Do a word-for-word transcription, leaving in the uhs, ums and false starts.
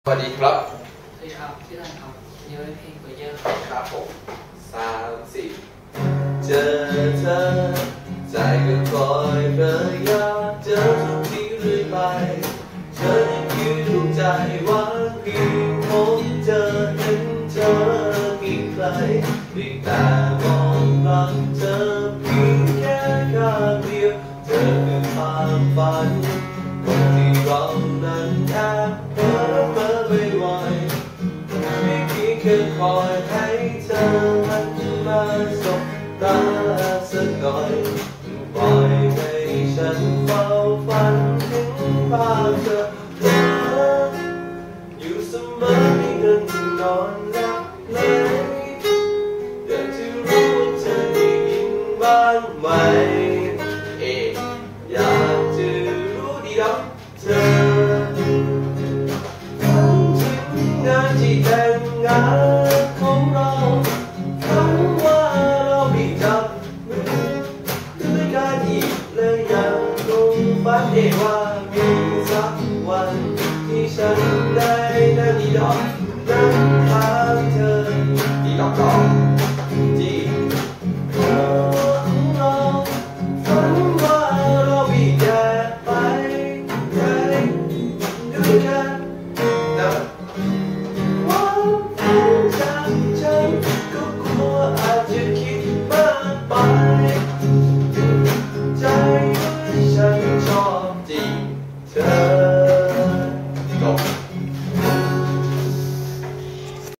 สวัสดีครับสวัสดีครับพี่รันครับเยอะเพลงกว่าเยอะครับผมสามสี่เจอเธอใจก็คอยเพ้ออยากเจอทุกทีเรื่อยไปเธอยังคิดดูใจหวังเพียงพบเจอเห็นเธออีกไกลเพียงแต่มองรักเธอเพียงแค่ข้างเดียวเธอคือความฝันคนที่เรานั้นแอบเพ้อเพ้อไม่ไหวไม่คิดแค่คอยให้เธอหันมาสบตาสักหน่อยปล่อยให้ฉันเฝ้าฝันถึงภาพเธอเธออยู่เสมอไม่เดินถึงนอนหลับไหลอยากจะรู้ว่าเธอได้ยินบ้างไหมเออยากจะรู้ดีแล้วเธอฝันถึงงานที่แต่งงานของเราฝันว่าเราได้จับมือด้วยกันอีกและยังคงฝันได้ว่ามีสักวันที่ฉันได้นั่งที่ดอกนั่งทา